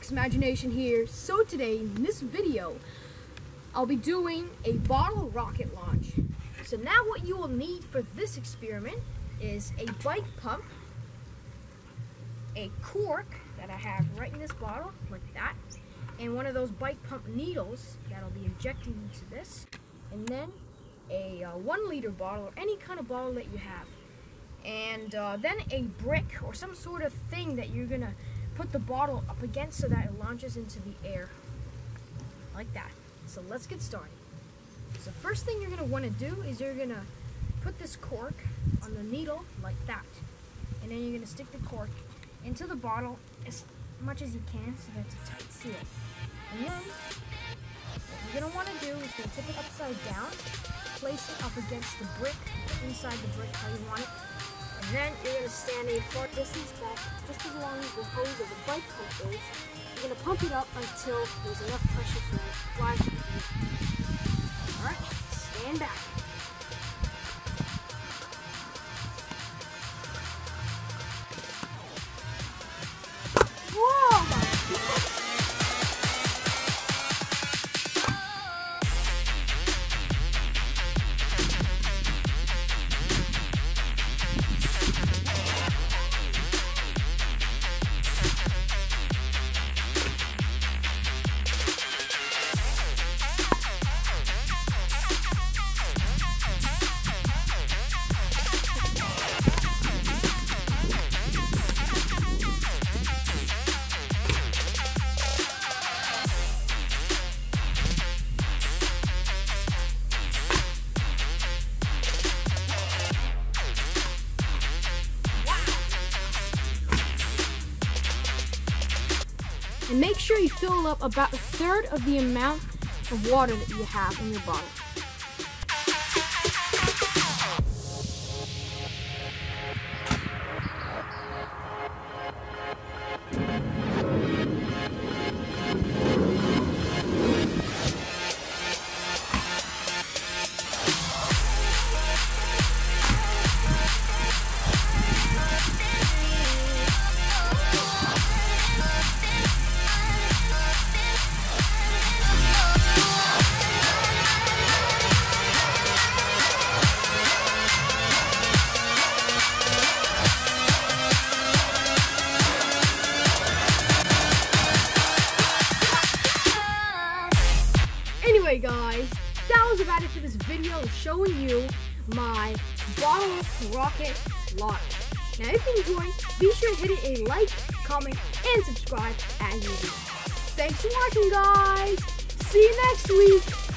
Max Imagination here. So today, in this video, I'll be doing a bottle rocket launch. So now what you will need for this experiment is a bike pump, a cork that I have right in this bottle, like that, and one of those bike pump needles that'll be injected into this, and then a 1 liter bottle, or any kind of bottle that you have, and then a brick or some sort of thing that you're gonna put the bottle up against so that it launches into the air, like that. So let's get started. So first thing you're gonna want to do is you're gonna put this cork on the needle like that, and then you're gonna stick the cork into the bottle as much as you can so that it's a tight seal. And then what you're gonna want to do is you're gonna tip it upside down, place it up against the brick, inside the brick how you want it, and then you're gonna stand a far distance back, just as long as the hose of the bike pump is. You're gonna pump it up until there's enough pressure so that it flies up the air. Alright, stand back. And make sure you fill up about 1/3 of the amount of water that you have in your bottle. Anyway guys, that was about it for this video showing you my bottle rocket launch. Now if you enjoyed, be sure to hit it a like, comment, and subscribe as usual. Thanks for watching guys! See you next week!